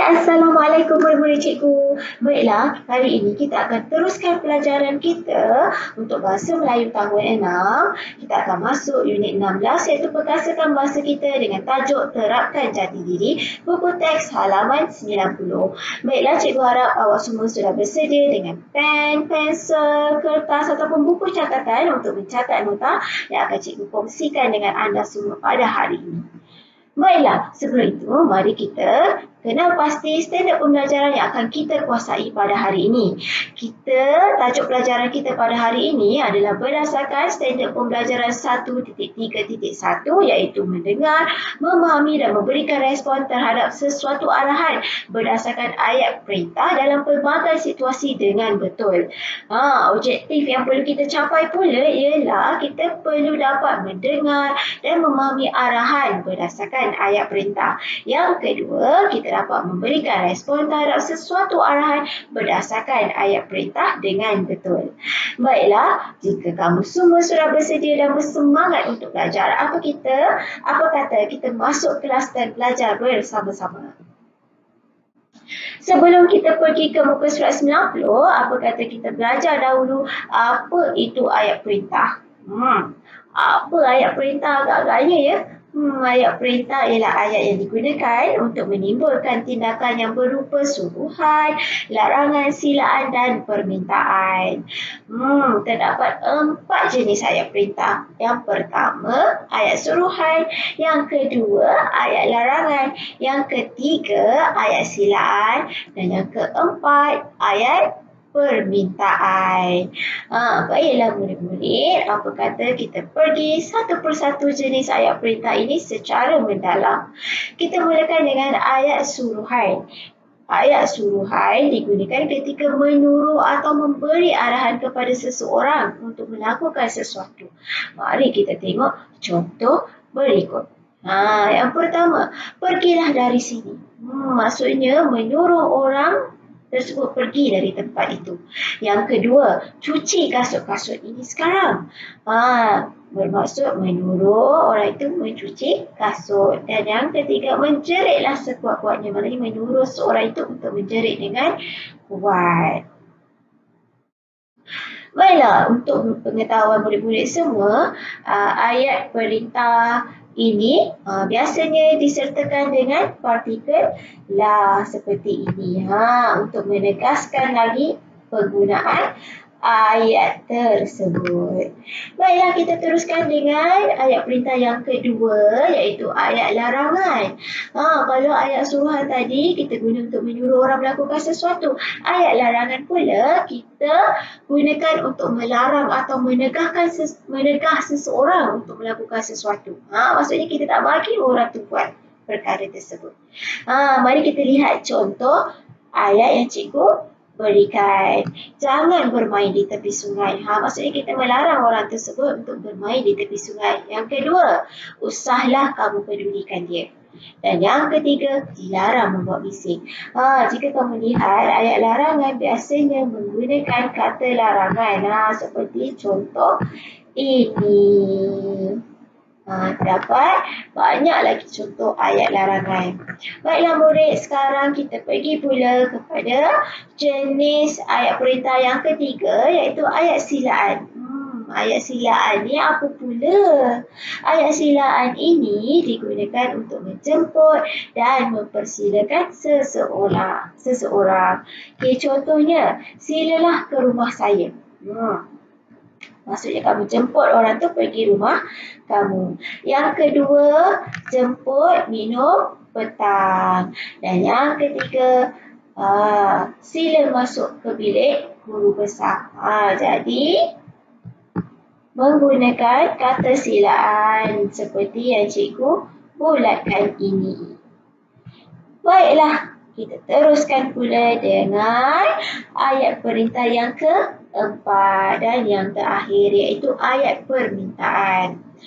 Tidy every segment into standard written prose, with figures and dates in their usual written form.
Assalamualaikum murid-murid cikgu. Baiklah, hari ini kita akan teruskan pelajaran kita untuk bahasa Melayu tahun 6. Kita akan masuk unit 16 iaitu perkasakan bahasa kita dengan tajuk Terapkan Jati Diri, buku teks halaman 90. Baiklah, cikgu harap awak semua sudah bersedia dengan pen, pensel, kertas ataupun buku catatan untuk mencatat nota yang akan cikgu kongsikan dengan anda semua pada hari ini. Baiklah, sebelum itu mari kita kenal pasti standard pembelajaran yang akan kita kuasai pada hari ini. Tajuk pelajaran kita pada hari ini adalah berdasarkan standard pembelajaran 1.3.1 iaitu mendengar, memahami dan memberikan respon terhadap sesuatu arahan berdasarkan ayat perintah dalam pelbagai situasi dengan betul. Objektif yang perlu kita capai pula ialah kita perlu dapat mendengar dan memahami arahan berdasarkan ayat perintah. Yang kedua, kita dapat memberikan respon terhadap sesuatu arahan berdasarkan ayat perintah dengan betul. Baiklah, jika kamu semua sudah bersedia dan bersemangat untuk belajar, apa kata kita masuk kelas dan belajar bersama-sama. Sebelum kita pergi ke muka surat 90, apa kata kita belajar dahulu apa itu ayat perintah. Apa ayat perintah agak-agaknya ya? Ayat perintah ialah ayat yang digunakan untuk menimbulkan tindakan yang berupa suruhan, larangan, silaan dan permintaan. Terdapat 4 jenis ayat perintah. Yang pertama, ayat suruhan. Yang kedua, ayat larangan. Yang ketiga, ayat silaan. Dan yang keempat, ayat permintaan. Baiklah murid-murid, apa kata kita pergi satu persatu jenis ayat perintah ini secara mendalam. Kita mulakan dengan ayat suruhan. Ayat suruhan digunakan ketika menyuruh atau memberi arahan kepada seseorang untuk melakukan sesuatu. Mari kita tengok contoh berikut. Yang pertama, pergilah dari sini. Maksudnya menyuruh orang tersebut pergi dari tempat itu. Yang kedua, cuci kasut-kasut ini sekarang. Bermaksud menyuruh orang itu mencuci kasut. Dan yang ketiga, menjeritlah sekuat-kuatnya. Maknanya menyuruh seorang itu untuk menjerit dengan kuat. Baiklah, untuk pengetahuan murid-murid semua, ayat perintah ini biasanya disertakan dengan partikel la seperti ini. Untuk menegaskan lagi penggunaan ayat tersebut. Baiklah, kita teruskan dengan ayat perintah yang kedua iaitu ayat larangan. Kalau ayat suruhan tadi kita guna untuk menyuruh orang melakukan sesuatu. Ayat larangan pula kita gunakan untuk melarang atau menegah seseorang untuk melakukan sesuatu. Maksudnya kita tak bagi orang tu buat perkara tersebut. Mari kita lihat contoh ayat yang cikgu berikan. Jangan bermain di tepi sungai. Maksudnya kita melarang orang tersebut untuk bermain di tepi sungai. Yang kedua, usahlah kamu pedulikan dia. Dan yang ketiga, dilarang membuat bising. Jika kamu lihat ayat larangan biasanya menggunakan kata larangan. Seperti contoh ini. Terdapat banyak lagi contoh ayat larangan. Baiklah murid, sekarang kita pergi pula kepada jenis ayat perintah yang ketiga iaitu ayat silaan. Ayat silaan ni apa pula? Ayat silaan ini digunakan untuk menjemput dan mempersilakan seseorang. Contohnya, silalah ke rumah saya. Maksudnya kamu jemput orang tu pergi rumah kamu. Yang kedua, jemput minum petang. Dan yang ketiga, sila masuk ke bilik guru besar. Jadi, menggunakan kata silaan seperti yang cikgu bulatkan ini. Baiklah, kita teruskan pula dengan ayat perintah yang keempat dan yang terakhir iaitu ayat permintaan.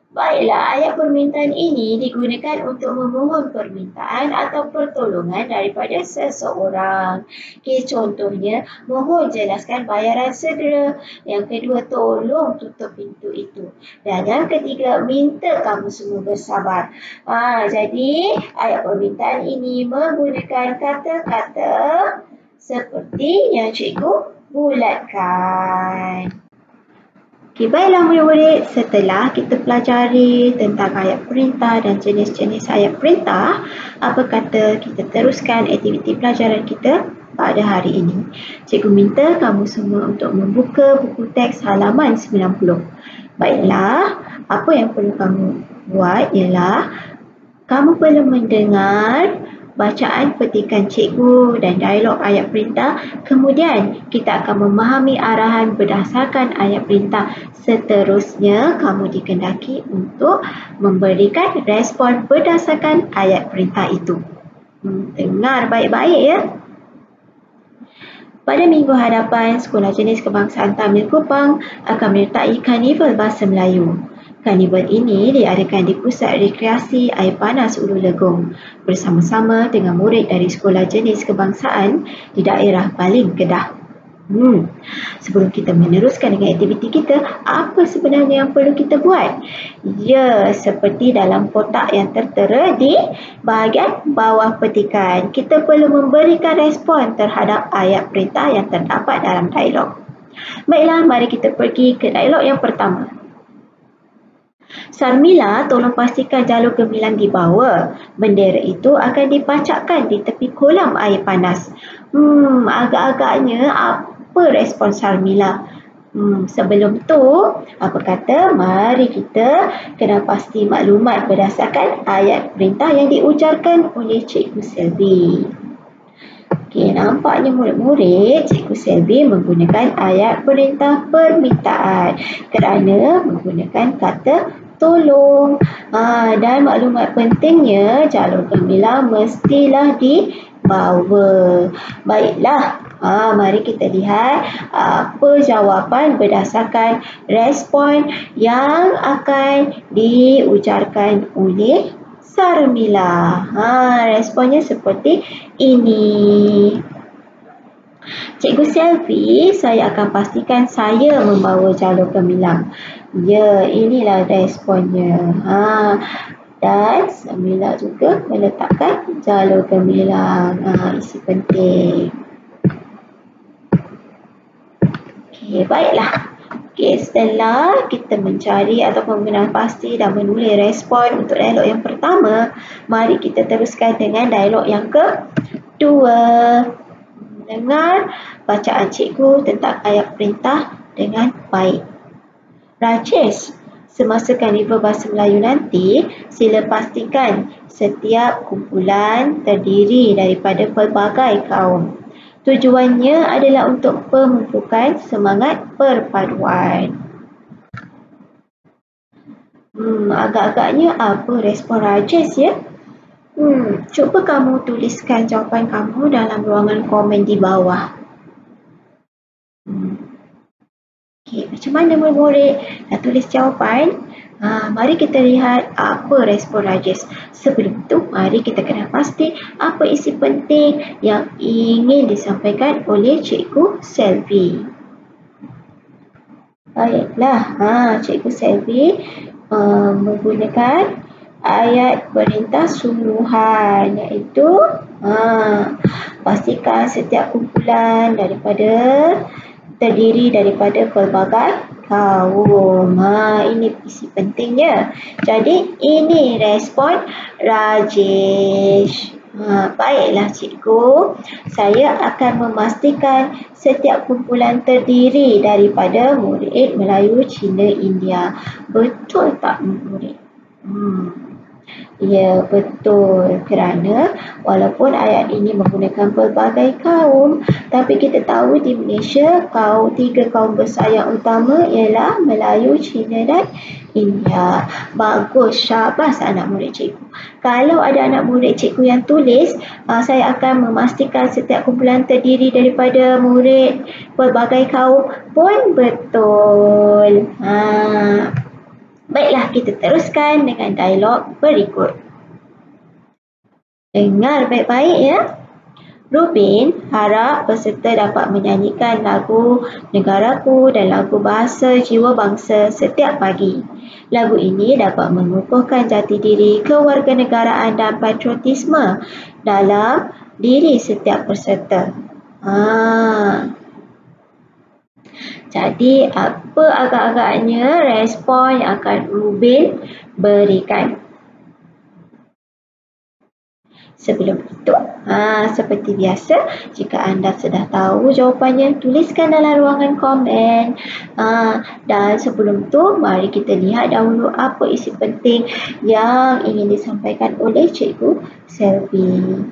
Baiklah, ayat permintaan ini digunakan untuk memohon permintaan atau pertolongan daripada seseorang. Okay, contohnya, mohon jelaskan bayaran segera. Yang kedua, tolong tutup pintu itu. Dan yang ketiga, minta kamu semua bersabar. Jadi, ayat permintaan ini menggunakan kata-kata seperti yang cikgu bulatkan. Okay, baiklah murid-murid, setelah kita pelajari tentang ayat perintah dan jenis-jenis ayat perintah, apa kata kita teruskan aktiviti pelajaran kita pada hari ini. Cikgu minta kamu semua untuk membuka buku teks halaman 90. Baiklah, apa yang perlu kamu buat ialah kamu perlu mendengar bacaan petikan cikgu dan dialog ayat perintah. Kemudian kita akan memahami arahan berdasarkan ayat perintah. Seterusnya kamu dikendaki untuk memberikan respon berdasarkan ayat perintah itu. Dengar baik-baik ya. Pada minggu hadapan, Sekolah Jenis Kebangsaan Tamil Kupang akan menyertai Karnival Bahasa Melayu. Karnival ini diadakan di Pusat Rekreasi Air Panas Ulu Legong bersama-sama dengan murid dari Sekolah Jenis Kebangsaan di daerah Baling, Kedah. Sebelum kita meneruskan dengan aktiviti kita, apa sebenarnya yang perlu kita buat? Ya, seperti dalam kotak yang tertera di bahagian bawah petikan, kita perlu memberikan respon terhadap ayat perintah yang terdapat dalam dialog. Baiklah, mari kita pergi ke dialog yang pertama. Sarmila, tolong pastikan jalur gemilang dibawa. Bendera itu akan dipacakkan di tepi kolam air panas. Agak-agaknya apa respon Sarmila? Sebelum tu, apa kata? Mari kita kena pasti maklumat berdasarkan ayat perintah yang diujarkan oleh Cikgu Selvi. Okey, nampaknya murid-murid Cikgu Selvi menggunakan ayat perintah permintaan kerana menggunakan kata tolong. Dan maklumat pentingnya, jalur gemilang mestilah dibawa. Baiklah, mari kita lihat apa jawapan berdasarkan respon yang akan diujarkan oleh Sarmila. Responnya seperti ini. Cikgu Selvi, saya akan pastikan saya membawa jalur gemilang. Ya, inilah responnya. Dan Sarmila juga meletakkan jalur gemilang. Isi penting. Okey, baiklah. Okay, setelah kita mencari ataupun mengenal pasti dan menulis respon untuk dialog yang pertama, mari kita teruskan dengan dialog yang kedua. Dengar bacaan cikgu tentang ayat perintah dengan baik. Rajesh, semasa Karnival Bahasa Melayu nanti, sila pastikan setiap kumpulan terdiri daripada pelbagai kaum. Tujuannya adalah untuk pemumpukan semangat perpaduan. Agak-agaknya apa respon Rajesh ya? Cuba kamu tuliskan jawapan kamu dalam ruangan komen di bawah. Okey, macam mana murid-murid dah tulis jawapan? Mari kita lihat apa respon Rajesh. Sebelum itu, mari kita kena pasti apa isi penting yang ingin disampaikan oleh Cikgu Selvi. Baiklah, Cikgu Selvi menggunakan ayat perintah sungguhan, iaitu pastikan setiap kumpulan terdiri daripada pelbagai kaum. Ini isi pentingnya. Jadi ini respon Rajesh. Baiklah cikgu, saya akan memastikan setiap kumpulan terdiri daripada murid Melayu, Cina, India. Betul tak murid? Ya, betul. Kerana walaupun ayat ini menggunakan pelbagai kaum, tapi kita tahu di Malaysia, tiga kaum besar yang utama ialah Melayu, Cina dan India. Bagus, syabas anak murid cikgu. Kalau ada anak murid cikgu yang tulis, saya akan memastikan setiap kumpulan terdiri daripada murid pelbagai kaum pun betul. Baiklah, kita teruskan dengan dialog berikut. Dengar baik-baik ya. Rubin harap peserta dapat menyanyikan lagu Negaraku dan lagu bahasa jiwa bangsa setiap pagi. Lagu ini dapat mengukuhkan jati diri kewarganegaraan dan patriotisme dalam diri setiap peserta. Jadi apa agak-agaknya respon yang akan Rubin berikan? Sebelum itu, seperti biasa, jika anda sudah tahu jawapannya, tuliskan dalam ruangan komen. Dan sebelum itu, mari kita lihat dahulu apa isi penting yang ingin disampaikan oleh Cikgu Selvi.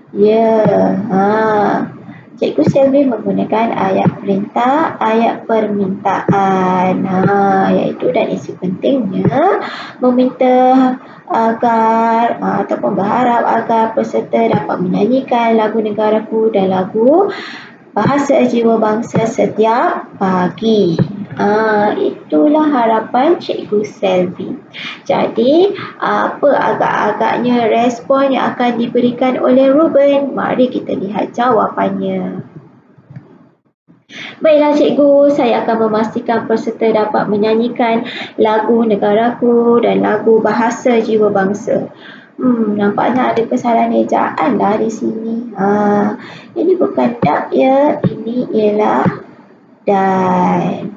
Cikgu Selvi menggunakan ayat perintah, ayat permintaan, iaitu dan isi pentingnya meminta agar ataupun berharap agar peserta dapat menyanyikan lagu Negaraku dan lagu bahasa jiwa bangsa setiap pagi. Itulah harapan Cikgu Selvi. Jadi, apa agak-agaknya respon yang akan diberikan oleh Rubin? Mari kita lihat jawapannya. Baiklah cikgu, saya akan memastikan peserta dapat menyanyikan lagu Negaraku dan lagu bahasa jiwa bangsa. Nampaknya ada kesalahan ejaan lah di sini. Ini bukan dak ya, ini ialah dan.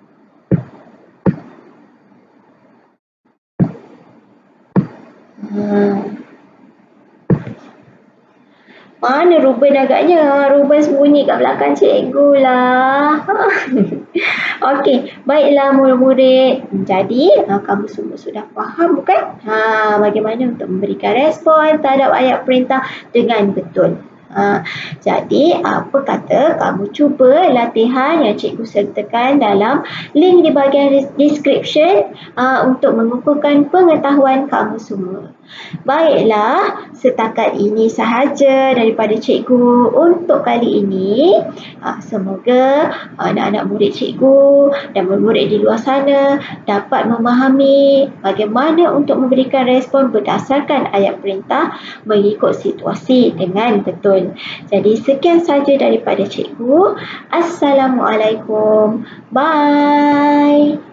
Mana Ruben agaknya? Ruben sembunyi kat belakang cikgu lah. Okey, baiklah murid-murid. Jadi, kamu semua sudah faham bukan? Bagaimana untuk memberikan respon terhadap ayat perintah dengan betul. Jadi, apa kata kamu cuba latihan yang cikgu sertakan dalam link di bahagian description untuk mengukuhkan pengetahuan kamu semua. Baiklah, setakat ini sahaja daripada cikgu untuk kali ini. Semoga anak-anak murid cikgu dan murid-murid di luar sana dapat memahami bagaimana untuk memberikan respon berdasarkan ayat perintah mengikut situasi dengan betul. Jadi sekian saja daripada cikgu. Assalamualaikum. Bye.